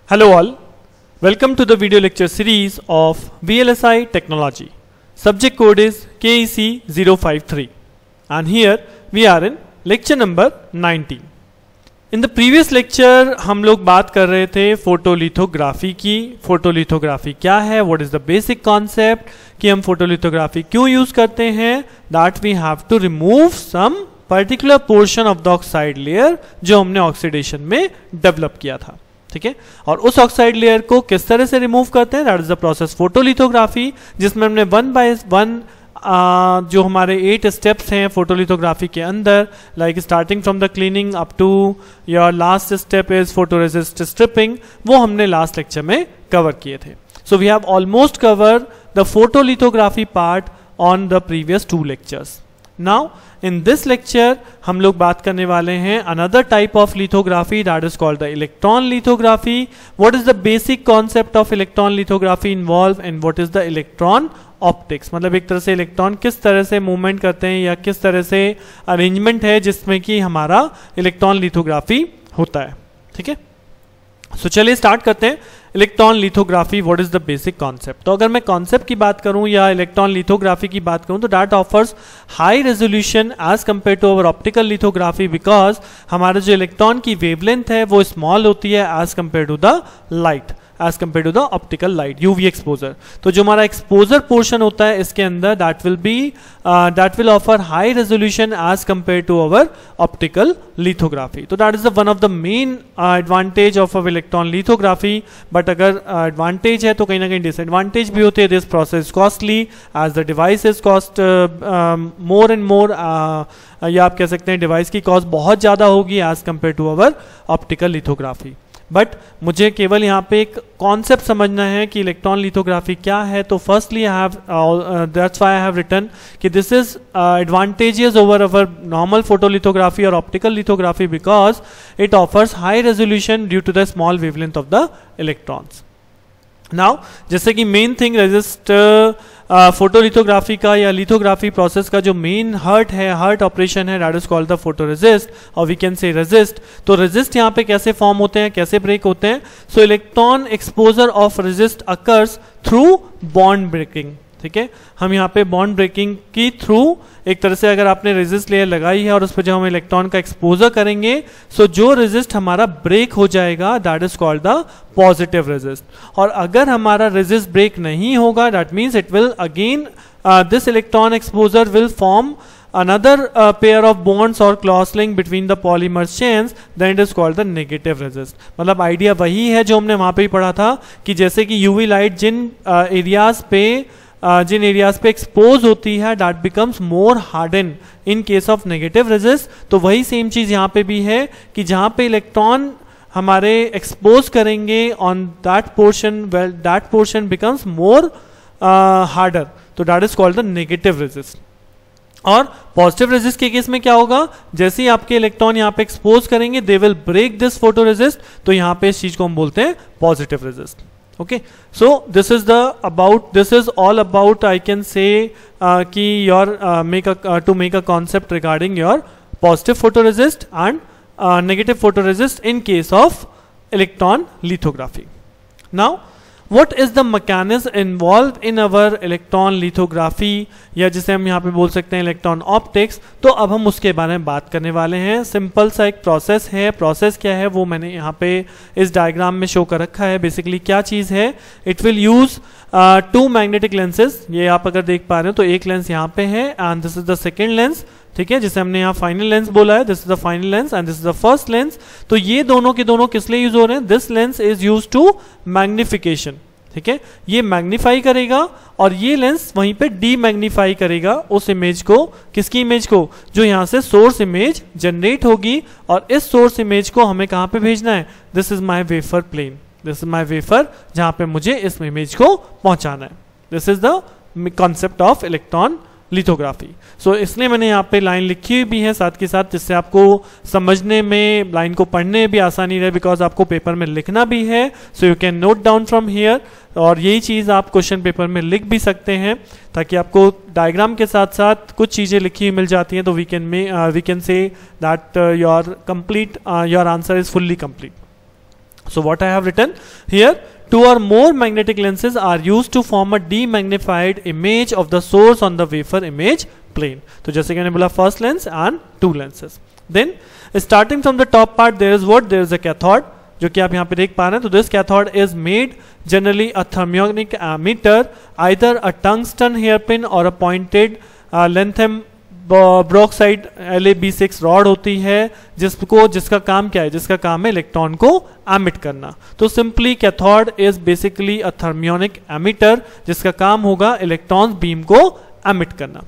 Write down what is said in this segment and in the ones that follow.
Hello all, welcome to the video lecture series of VLSI Technology. Subject code is KEC 053 and here we are in lecture number 19. In the previous lecture हम लोग बात कर रहे थे photolithography की. Photolithography क्या है, what is the basic concept, कि हम फोटोलिथोग्राफी क्यों यूज करते हैं. That we have to remove some particular portion of the oxide layer जो हमने ऑक्सीडेशन में डेवलप किया था. ठीक है, और उस ऑक्साइड लेयर को किस तरह से रिमूव करते हैं, that is the process photolithography, जिसमें हमने 1 by 1 जो हमारे 8 स्टेप्स हैं फोटोलिथोग्राफी के अंदर, like starting from the cleaning up to your last step is photoresist stripping, वो हमने लास्ट लेक्चर में कवर किए थे. So we have almost cover the photolithography part on the previous 2 lectures. Now in this lecture हम लोग बात करने वाले हैं another type of lithography, that is called the electron lithography. What is the basic concept of electron lithography involve and what is the electron optics. मतलब एक तरह से इलेक्ट्रॉन किस तरह से मूवमेंट करते हैं या किस तरह से अरेंजमेंट है जिसमें कि हमारा इलेक्ट्रॉन लिथोग्राफी होता है. ठीक है, सो चलिए स्टार्ट करते हैं. Electron lithography, what is the basic concept. तो अगर मैं कॉन्सेप्ट की बात करूं या इलेक्ट्रॉन लिथोग्राफी की बात करूं तो that offers high resolution as compare to our optical lithography, because हमारा जो इलेक्ट्रॉन की वेवलेंथ है वो स्मॉल होती है as compare to the light, as compare to the optical light UV exposure. तो जो हमारा एक्सपोजर पोर्शन होता है इसके अंदर that will offer high resolution as compare to our optical lithography. तो that is the one of the main advantage of our electron lithography. But अगर advantage है तो कहीं ना कहीं डिसएडवांटेज भी होते हैं. This process costly as the device is cost more and more, या आप कह सकते हैं डिवाइस की कॉस्ट बहुत ज़्यादा होगी as compare to our optical lithography. But मुझे केवल यहाँ पे एक कॉन्सेप्ट समझना है कि इलेक्ट्रॉन लिथोग्राफी क्या है. तो firstly I have that's why I have written कि this is advantages over our normal photolithography और optical lithography because it offers high resolution due to the small wavelength of the electrons. Now जैसे कि main thing resist photolithography का या lithography process का जो main heart operation है that is called the photoresist और we can say resist. तो resist यहाँ पे कैसे फॉर्म होते हैं, कैसे ब्रेक होते हैं. So electron exposure of resist occurs through bond breaking. ठीक है, हम यहाँ पे बॉन्ड ब्रेकिंग की थ्रू एक तरह से अगर आपने रेजिस्ट लेयर लगाई है और उस पर जब हम इलेक्ट्रॉन का एक्सपोजर करेंगे सो जो रेजिस्ट हमारा ब्रेक हो जाएगा that is called the positive resist. और अगर हमारा रेजिस्ट ब्रेक नहीं होगा that means it will again this electron exposure will form another pair of bonds or cross link between the polymer chains, then it is called the negative resist. मतलब idea वही है जो हमने वहां पे ही पढ़ा था कि जैसे कि यूवी लाइट जिन एरियाज पे एक्सपोज होती है that becomes more harden in case of negative resist. तो वही सेम चीज यहाँ पे भी है कि जहाँ पे इलेक्ट्रॉन हमारे एक्सपोज करेंगे on that portion, well that portion becomes more harder. तो that is called the negative resist. और पॉजिटिव रेजिस्ट के केस में क्या होगा, जैसे ही आपके इलेक्ट्रॉन यहाँ पे एक्सपोज करेंगे they will break this photoresist. तो यहाँ पे इस चीज को हम बोलते हैं positive resist. Okay, so this is all about I can say कि your to make a concept regarding your positive photoresist and negative photoresist in case of electron lithography. Now What is the mechanism involved in our electron lithography या जिसे हम यहाँ पे बोल सकते हैं electron optics. तो अब हम उसके बारे में बात करने वाले हैं. सिंपल सा एक प्रोसेस है. प्रोसेस क्या है वो मैंने यहाँ पे इस डायग्राम में शो कर रखा है. बेसिकली क्या चीज़ है, it will use 2 magnetic lenses. ये आप अगर देख पा रहे हो तो एक लेंस यहाँ पे है and this is the second lens. ठीक है, जिसे हमने यहाँ फाइनल लेंस बोला है. This is the final lens and this is the first lens. तो ये दोनों के दोनों किस लिए यूज हो रहे हैं, this lens is use to magnification. ठीक है, ये मैग्नीफाई करेगा और ये लेंस वहीं पे डी मैग्नीफाई करेगा उस इमेज को. किसकी इमेज को, जो यहाँ से सोर्स इमेज जनरेट होगी. और इस सोर्स इमेज को हमें कहाँ पे भेजना है, this is my wafer plane, this is my wafer जहाँ पे मुझे इस इमेज को पहुंचाना है. This is the concept of electron lithography. So इसलिए मैंने यहाँ पे लाइन लिखी हुई भी है साथ के साथ, जिससे आपको समझने में, लाइन को पढ़ने में भी आसानी रहे, बिकॉज आपको पेपर में लिखना भी है. So you can note down from here. और यही चीज़ आप क्वेश्चन पेपर में लिख भी सकते हैं ताकि आपको डायग्राम के साथ साथ कुछ चीज़ें लिखी हुई मिल जाती हैं. तो we can say that your answer is fully complete. So what I have written here, 2 or more magnetic lenses are used to form a demagnified image of the source on the wafer image plane. तो जैसे कि मैंने बोला first lens and 2 lenses. Then starting from the top part there is what? There is a cathode जो कि आप यहाँ पे देख पा रहे हैं. तो this cathode is made generally a thermionic emitter, either a tungsten hairpin or a pointed lanthanum broxide La-B6 rod होती है जिसका काम क्या है? जिसका काम है इलेक्ट्रॉन को एमिट करना. तो simply cathode is basically a thermionic emitter जिसका काम होगा इलेक्ट्रॉन बीम को एमिट करना.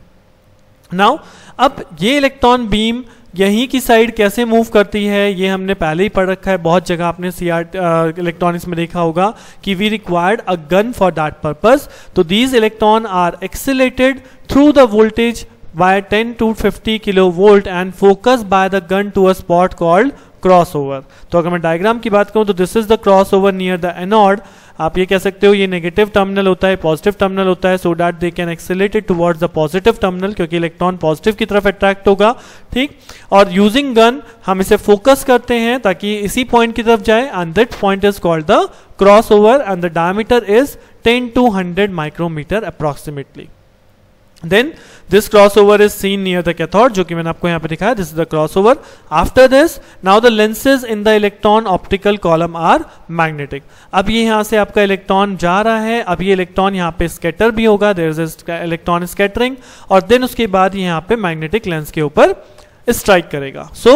नाउ अब ये इलेक्ट्रॉन बीम यहीं की साइड कैसे मूव करती है ये हमने पहले ही पढ़ रखा है. बहुत जगह आपने इलेक्ट्रॉनिक्स में देखा होगा कि we required a gun for that purpose. तो these electron are accelerated through the voltage by 10 to 50 kilovolt and focused by the gun to a spot called crossover. तो अगर मैं डायग्राम की बात करूं तो this is the crossover near the anode. आप ये कह सकते हो ये नेगेटिव टर्मिनल होता है, पॉजिटिव टर्मिनल होता है, so that they can accelerate it towards the positive terminal क्योंकि इलेक्ट्रॉन पॉजिटिव की तरफ अट्रैक्ट होगा. ठीक, और यूजिंग गन हम इसे फोकस करते हैं ताकि इसी पॉइंट की तरफ जाए and that point is called the crossover and the diameter is 10 to 100 micrometer approximately. Then this crossover is seen near the cathode जो कि मैंने आपको यहाँ पे दिखाया. This is the crossover. After this, now the lenses in the electron optical column are magnetic. अब ये यहाँ से आपका इलेक्ट्रॉन जा रहा है. अब ये इलेक्ट्रॉन यहाँ पे स्कैटर भी होगा. There is electron scattering और then उसके बाद ये यहाँ पे मैग्नेटिक लेंस के ऊपर स्ट्राइक करेगा. So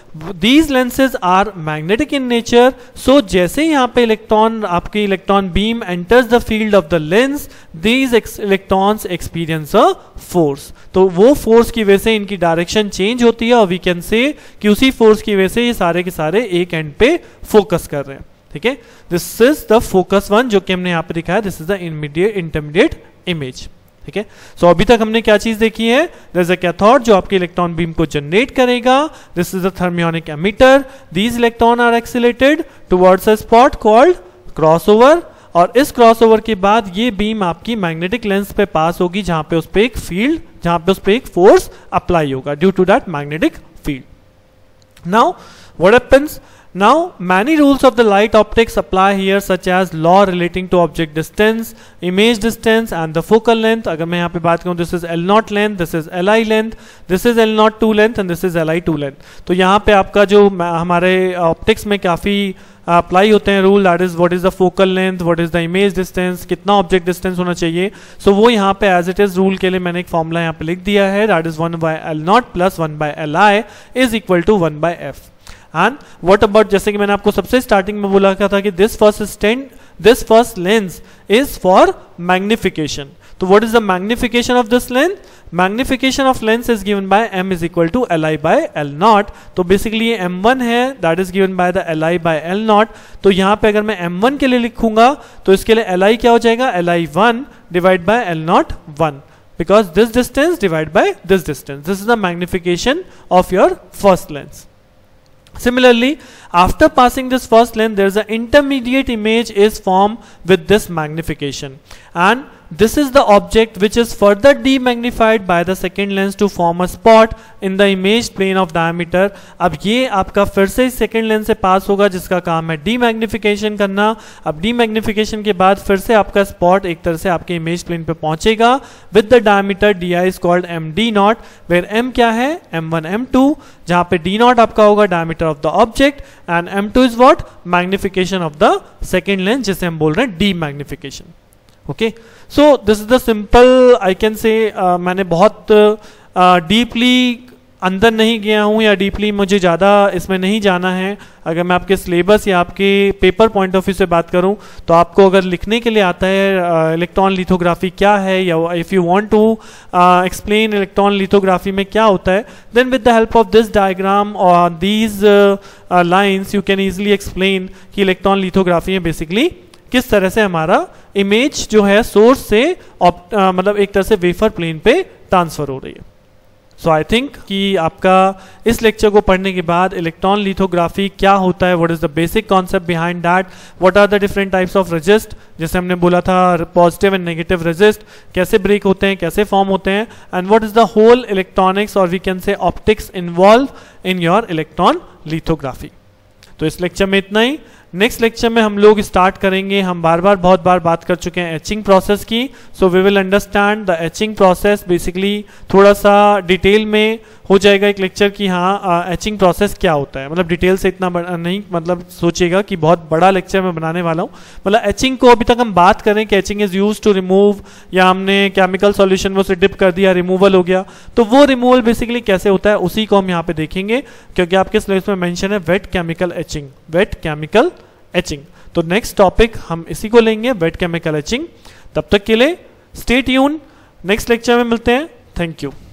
these lenses are magnetic in nature. So जैसे यहाँ पे इलेक्ट्रॉन आपकी electron beam enters the field of the lens, these electrons experience a force. तो वो फोर्स की वजह से इनकी डायरेक्शन चेंज होती है और वी कैन से कि उसी फोर्स की वजह से ये सारे के सारे एक एंड पे फोकस कर रहे हैं. ठीक है, this is the focus one जो कि हमने यहाँ पे दिखाया. This is the intermediate image. ठीक है, सो अभी तक हमने क्या चीज देखी है? देयर इज अ कैथोड जो आपके इलेक्ट्रॉन बीम को जनरेट करेगा. This is a thermionic emitter. These electron are accelerated towards a spot called crossover और इस क्रॉसओवर के बाद ये बीम आपकी मैग्नेटिक लेंस पे पास होगी जहां पे उस पे एक फील्ड, जहां पे उस पे एक फोर्स अप्लाई होगा due to that magnetic field. Now what happens? Now many rules of the light optics apply here such as law relating to object distance, image distance and the focal length. अगर मैं यहाँ पे बात करूँ this is L0 length, this is Li length, this is L02 length and this is Li2 length. तो यहाँ पे आपका जो हमारे ऑप्टिक्स में काफ़ी अप्लाई होते हैं rule, that is what is the focal length, what is the image distance, कितना ऑब्जेक्ट डिस्टेंस होना चाहिए. सो वो यहाँ पे एज इट इज रूल के लिए मैंने एक फॉर्मूला यहाँ पे लिख दिया है, that is 1/L0 plus 1/Li is equal to 1/F. And what about, जैसे कि मैंने आपको सबसे स्टार्टिंग में बोला था कि this first lens is for magnification. तो what is the magnification of this lens? Magnification of lens is given by m is equal to Li/L0. तो बेसिकली ये m1 है, that is given by the Li/L0. तो यहाँ पे अगर मैं m1 के लिए लिखूंगा तो इसके लिए Li क्या हो जाएगा? Li1 divide by L0 because this distance divided by this distance. This is the magnification of your first lens. Similarly, after passing this first lens, there is an intermediate image is formed with this magnification, and this is the object which is further demagnified by the second lens to form a spot in the image plane of diameter. अब ये आपका फिर से second lens से पास होगा जिसका काम है डीमैग्निफिकेशन करना. अब डीमैग्निफिकेशन के बाद फिर से आपका स्पॉट एक तरह से आपके इमेज प्लेन पे पहुंचेगा with the diameter di is called md0, where m क्या है? m1 m2, जहां पे d0 आपका होगा diameter of the object and m2 is what? Magnification of the second lens, जिसे हम बोल रहे हैं demagnification. Okay, so this is the simple, I can say मैंने बहुत डीपली अंदर नहीं गया हूँ या डीपली मुझे ज़्यादा इसमें नहीं जाना है. अगर मैं आपके सिलेबस या आपके पेपर पॉइंट ऑफ व्यू से बात करूँ तो आपको अगर लिखने के लिए आता है इलेक्ट्रॉन लिथोग्राफी क्या है, या if you want to explain electron lithography में क्या होता है, then with the help of this diagram और these lines you can easily explain कि इलेक्ट्रॉन लिथोग्राफी में बेसिकली किस तरह से हमारा इमेज जो है सोर्स से मतलब एक तरह से वेफर प्लेन पे ट्रांसफर हो रही है. सो आई थिंक कि आपका इस लेक्चर को पढ़ने के बाद इलेक्ट्रॉन लिथोग्राफी क्या होता है, what is the basic concept behind that, what are the different types of resist, जैसे हमने बोला था पॉजिटिव एंड नेगेटिव रेजिस्ट कैसे ब्रेक होते हैं, कैसे फॉर्म होते हैं, and what is the whole electronics और we can say optics involve in your electron lithography. तो इस लेक्चर में इतना ही. नेक्स्ट लेक्चर में हम लोग स्टार्ट करेंगे, हम बहुत बार बात कर चुके हैं एचिंग प्रोसेस की, so we will understand the etching process basically, थोड़ा सा डिटेल में हो जाएगा एक लेक्चर कि हाँ एचिंग प्रोसेस क्या होता है, मतलब डिटेल से इतना नहीं मतलब सोचिएगा कि बहुत बड़ा लेक्चर मैं बनाने वाला हूँ। मतलब एचिंग को अभी तक हम बात करें कि etching is use to remove, या हमने केमिकल सॉल्यूशन में उसे डिप कर दिया, रिमूवल हो गया, तो वो रिमूवल बेसिकली कैसे होता है उसी को हम यहाँ पे देखेंगे, क्योंकि आपके सिलेबस में मेंशन है wet chemical etching, wet chemical etching. तो नेक्स्ट टॉपिक हम इसी को लेंगे, वेट केमिकल एचिंग। तब तक के लिए स्टे ट्यून, नेक्स्ट लेक्चर में मिलते हैं। Thank you.